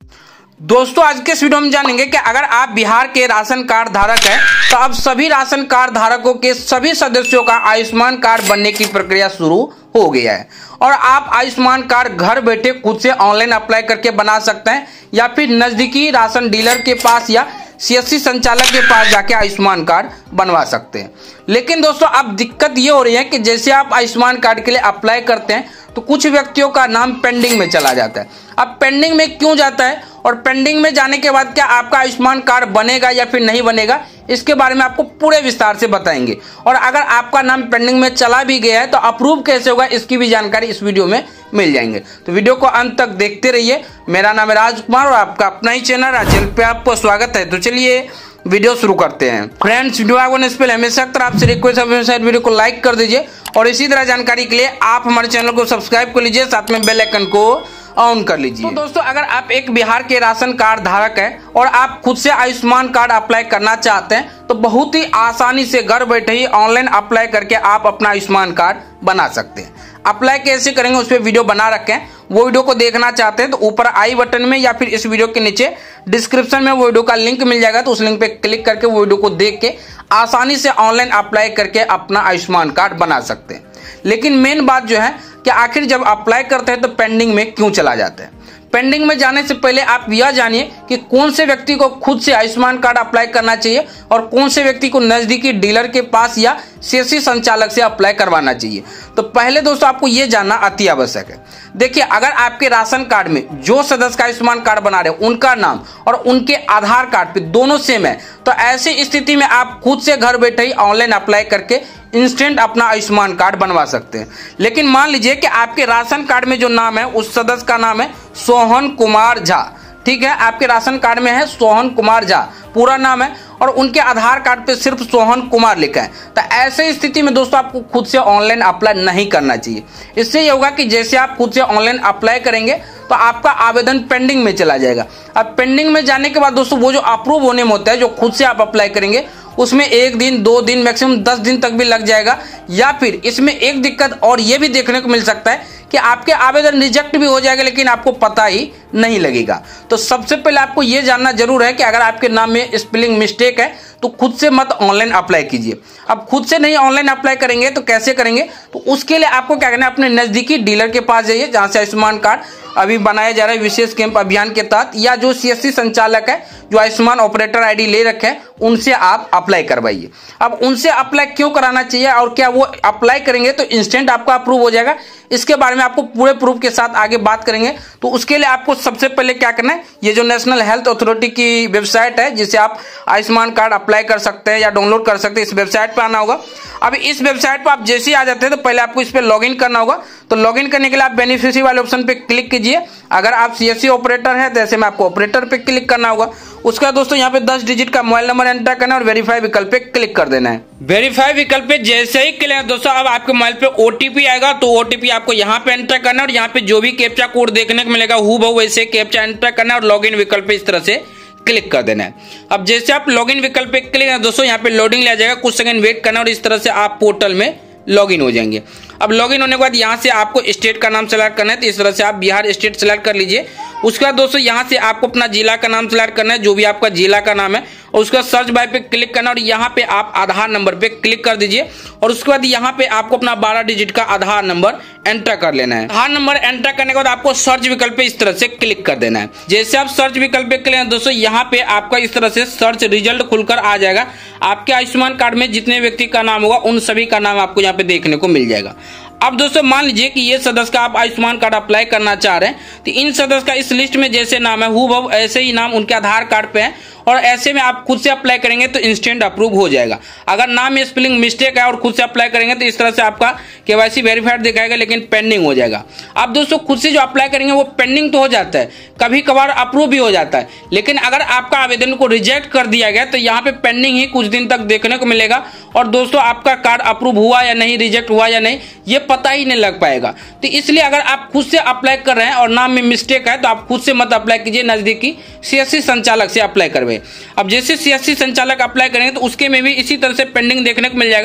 दोस्तों आज के इस वीडियो में जानेंगे कि अगर आप बिहार के राशन कार्ड धारक हैं तो अब सभी राशन कार्ड धारकों के सभी सदस्यों का आयुष्मान कार्ड बनने की प्रक्रिया शुरू हो गया है और आप आयुष्मान कार्ड घर बैठे खुद से ऑनलाइन अप्लाई करके बना सकते हैं या फिर नजदीकी राशन डीलर के पास या सीएससी संचालक के पास जाके आयुष्मान कार्ड बनवा सकते हैं। लेकिन दोस्तों अब दिक्कत ये हो रही है कि जैसे आप आयुष्मान कार्ड के लिए अप्लाई करते हैं तो कुछ व्यक्तियों का नाम पेंडिंग में चला जाता है। अब पेंडिंग में क्यों जाता है और पेंडिंग में जाने के बाद क्या आपका आयुष्मान कार्ड बनेगा या फिर नहीं बनेगा, इसके बारे में आपको पूरे विस्तार से बताएंगे। और अगर आपका नाम पेंडिंग में चला भी गया है तो अप्रूव कैसे होगा इसकी भी जानकारी इस वीडियो में मिल जाएंगे। तो वीडियो को अंत तक देखते रहिए। मेरा नाम है राजकुमार और आपका अपना ही चैनल राजल पे आपको स्वागत है। तो चलिए वीडियो शुरू करते हैं। फ्रेंड्स वीडियो आगे से पहले हमेशा आपसे रिक्वेस्ट है वीडियो को लाइक कर दीजिए और इसी तरह जानकारी के लिए आप हमारे चैनल को सब्सक्राइब कर लीजिए, साथ में बेल आइकन को ऑन कर लीजिए। तो दोस्तों अगर आप एक बिहार के राशन कार्ड धारक हैं और आप खुद से आयुष्मान कार्ड अप्लाई करना चाहते हैं तो बहुत ही आसानी से घर बैठे ही ऑनलाइन अप्लाई करके आप अपना आयुष्मान कार्ड बना सकते हैं। अप्लाई कैसे करेंगे उस पर वीडियो बना रखे हैं, वो वीडियो को देखना चाहते हैं तो ऊपर आई बटन में या फिर इस वीडियो के नीचे डिस्क्रिप्शन में वो वीडियो का लिंक मिल जाएगा, तो उस लिंक पे क्लिक करके वो वीडियो को देख के आसानी से ऑनलाइन अप्लाई करके अपना आयुष्मान कार्ड बना सकते हैं। लेकिन मेन बात जो है कि आखिर जब अप्लाई करते हैं तो पेंडिंग में क्यों चला जाता है। पेंडिंग में जाने से पहले आप यह जानिए कि कौन से व्यक्ति को खुद से आयुष्मान कार्ड अप्लाई करना चाहिए और कौन से व्यक्ति को नजदीकी डीलर के पास या सीएससी संचालक से अप्लाई करवाना चाहिए। तो पहले दोस्तों आपको यह जानना अति आवश्यक है। देखिए अगर आपके राशन कार्ड में जो सदस्य का आयुष्मान कार्ड बना रहे हैं उनका नाम और उनके आधार कार्ड पे दोनों सेम है तो ऐसी स्थिति में आप खुद से घर बैठे ही ऑनलाइन अप्लाई करके इंस्टेंट अपना आयुष्मान कार्ड बनवा सकते हैं। लेकिन मान लीजिए कि आपके राशन कार्ड में जो नाम है उस सदस्य का नाम है सोहन कुमार झा, ठीक है, आपके राशन कार्ड में है सोहन कुमार झा पूरा नाम है और उनके आधार कार्ड पे सिर्फ सोहन कुमार लिखा है, तो ऐसे स्थिति में दोस्तों आपको खुद से ऑनलाइन अप्लाई नहीं करना चाहिए। इससे ये होगा कि जैसे आप खुद से ऑनलाइन अप्लाई करेंगे तो आपका आवेदन पेंडिंग में चला जाएगा। अब पेंडिंग में जाने के बाद दोस्तों वो जो अप्रूव होने में होता है जो खुद से आप अप्लाई करेंगे उसमें 1 दिन 2 दिन मैक्सिमम 10 दिन तक भी लग जाएगा। या फिर इसमें एक दिक्कत और ये भी देखने को मिल सकता है कि आपके आवेदन रिजेक्ट भी हो जाएगा लेकिन आपको पता ही नहीं लगेगा। तो सबसे पहले आपको ये जानना जरूर है कि अगर आपके नाम में स्पेलिंग मिस्टेक है तो खुद से मत ऑनलाइन अप्लाई कीजिए। अब खुद से नहीं ऑनलाइन अप्लाई करेंगे तो कैसे करेंगे, तो उसके लिए आपको क्या करना है, अपने नजदीकी डीलर के पास जाइए जहां से आयुष्मान कार्ड अभी बनाया जा रहा है विशेष कैंप अभियान के तहत, या जो सीएससी संचालक है जो आयुष्मान ऑपरेटर आईडी ले रखे हैं उनसे आप अप्लाई करवाइए। अब उनसे अप्लाई क्यों कराना चाहिए और क्या वो अप्लाई करेंगे तो इंस्टेंट आपका अप्रूव हो जाएगा, इसके बारे में आपको पूरे प्रूफ के साथ आगे बात करेंगे। तो उसके लिए आपको सबसे पहले क्या करना है, ये जो नेशनल हेल्थ अथॉरिटी की वेबसाइट है जिसे आप आयुष्मान कार्ड अप्लाई कर सकते हैं या डाउनलोड कर सकते हैं, इस वेबसाइट पर आना होगा। अब इस वेबसाइट पर आप जैसे ही आ जाते हैं तो पहले आपको इस पर लॉगिन करना होगा। तो लॉगिन करने के लिए आप बेनिफिशियरी वाले ऑप्शन पे क्लिक कीजिए। अगर आप सीएससी ऑपरेटर है तो ऐसे में आपको ऑपरेटर पे क्लिक करना होगा। उसका दोस्तों यहाँ पे 10 डिजिट का मोबाइल नंबर एंटर करना है और वेरीफाई विकल्प पे क्लिक कर देना है। वेरीफाई विकल्प पे जैसे ही क्लिक दोस्तों अब आपके मोबाइल पे ओटीपी आएगा तो ओटीपी आपको यहाँ पे एंटर करना है और यहाँ पे जो भी कैप्चा कोड देखने को मिलेगा हूबहू वैसे कैप्चा एंटर करना है और लॉगिन विकल्प पे इस तरह से क्लिक कर देना है। अब जैसे आप लॉगिन विकल्प पे क्लिक करें दोस्तों यहाँ पे लोडिंग ले जाएगा, कुछ सेकंड वेट करना और इस तरह से आप पोर्टल में लॉगिन हो जाएंगे। अब लॉगिन होने के बाद यहाँ से आपको स्टेट का नाम सेलेक्ट करना है, तो इस तरह से आप बिहार स्टेट सेलेक्ट कर लीजिए। उसके बाद दोस्तों यहाँ से आपको अपना जिला का नाम सेलेक्ट करना है, जो भी आपका जिला का नाम है, और उसका सर्च बाय पे क्लिक करना और यहाँ पे आप आधार नंबर पे क्लिक कर दीजिए और उसके बाद यहाँ पे आपको अपना 12 डिजिट का आधार नंबर एंटर कर लेना है। आधार नंबर एंटर करने के बाद आपको सर्च विकल्प पे इस तरह से क्लिक कर देना है। जैसे आप सर्च विकल्प पे क्लिक दोस्तों यहाँ पे आपका इस तरह से सर्च रिजल्ट खुलकर आ जाएगा। आपके आयुष्मान कार्ड में जितने व्यक्ति का नाम होगा उन सभी का नाम आपको यहाँ पे देखने को मिल जाएगा। अब दोस्तों मान लीजिए कि ये सदस्य का आप आयुष्मान कार्ड अप्लाई करना चाह रहे हैं तो इन सदस्य का इस लिस्ट में जैसे नाम है हूबहू ऐसे ही नाम उनके आधार कार्ड पे है और ऐसे में आप खुद से अप्लाई करेंगे तो इंस्टेंट अप्रूव हो जाएगा। अगर नाम में स्पेलिंग मिस्टेक है और खुद से अप्लाई करेंगे तो इस तरह से आपका केवाईसी वेरीफाइड दिखाएगा लेकिन पेंडिंग हो जाएगा। अब दोस्तों खुद से जो अप्लाई करेंगे वो पेंडिंग तो हो जाता है, कभी कभार अप्रूव भी हो जाता है, लेकिन अगर आपका आवेदन को रिजेक्ट कर दिया गया तो यहाँ पे पेंडिंग ही कुछ दिन तक देखने को मिलेगा और दोस्तों आपका कार्ड अप्रूव हुआ या नहीं, रिजेक्ट हुआ या नहीं, ये पता ही नहीं लग पाएगा। तो इसलिए अगर आप खुद से अप्लाई कर रहे हैं और नाम में मिस्टेक है तो आप खुद से मत अप्लाई कीजिए, नजदीकी सीएससी संचालक से अप्लाई करवाइए। अब जैसे सीएससी संचालक अप्लाई करेंगे तो उसके में भी इसी तरह से पेंडिंग देखने को मिल जाएगा।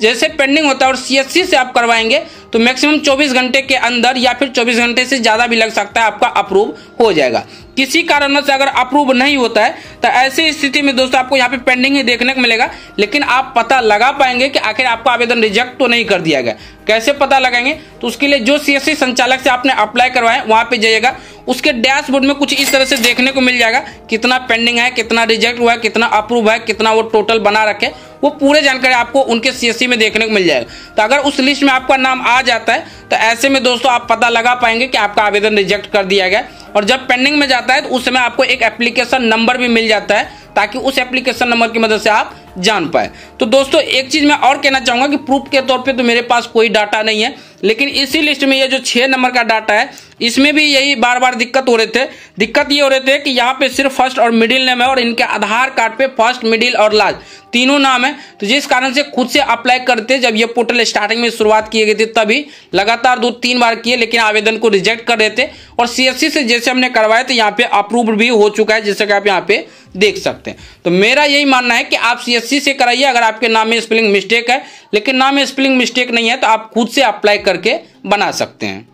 जैसे पेंडिंग होता है और CSC से आप करवाएंगे तो मैक्सिमम 24 घंटे के अंदर या फिर 24 घंटे से ज़्यादा भी लग सकता है, आपका अप्रूव हो जाएगा। किसी कारणवश अगर अप्रूव नहीं होता है तो ऐसी स्थिति में दोस्तों आपको यहाँ पे पेंडिंग ही देखने को मिलेगा, लेकिन आप पता लगा पाएंगे कि आखिर आपका आवेदन रिजेक्ट तो नहीं कर दिया गया। कैसे पता लगाएंगे? तो उसके लिए जो CSC संचालक से आपने अप्लाई करवाया वहां पे जाइएगा, उसके डैशबोर्ड में कुछ इस तरह से देखने को मिल जाएगा कितना पेंडिंग है, कितना रिजेक्ट हुआ है, कितना अप्रूव है, कितना वो टोटल बना रखे, वो पूरे जानकारी आपको उनके CSC में देखने को मिल जाएगा। तो अगर उस लिस्ट में आपका नाम आ जाता है तो ऐसे में दोस्तों आप पता लगा पाएंगे कि आपका आवेदन रिजेक्ट कर दिया गया। और जब पेंडिंग में जाता है तो उस समय आपको एक एप्लीकेशन नंबर भी मिल जाता है, ताकि उस एप्लीकेशन नंबर की मदद से आप जान पाए। तो दोस्तों एक चीज मैं और कहना चाहूंगा कि प्रूफ के तौर पे तो मेरे पास कोई डाटा नहीं है, लेकिन इसी लिस्ट में ये जो 6 नंबर का डाटा है इसमें भी यही बार बार दिक्कत हो रहे थे। दिक्कत ये हो रहे थे कि यहाँ पे सिर्फ फर्स्ट और मिडिल नेम है और इनके आधार कार्ड पे फर्स्ट, मिडिल और लास्ट तीनों नाम है। तो जिस कारण से खुद से अप्लाई करते, जब ये पोर्टल स्टार्टिंग में शुरुआत की गई थी तभी लगातार 2-3 बार किए, लेकिन आवेदन को रिजेक्ट कर रहे थे। और CSC से जैसे हमने करवाया तो यहाँ पे अप्रूव्ड भी हो चुका है, जैसे कि आप यहाँ पे देख सकते हैं। तो मेरा यही मानना है कि आप CSC से कराइए अगर आपके नाम में स्पेलिंग मिस्टेक है, लेकिन नाम में स्पेलिंग मिस्टेक नहीं है तो आप खुद से अप्लाई करके बना सकते हैं।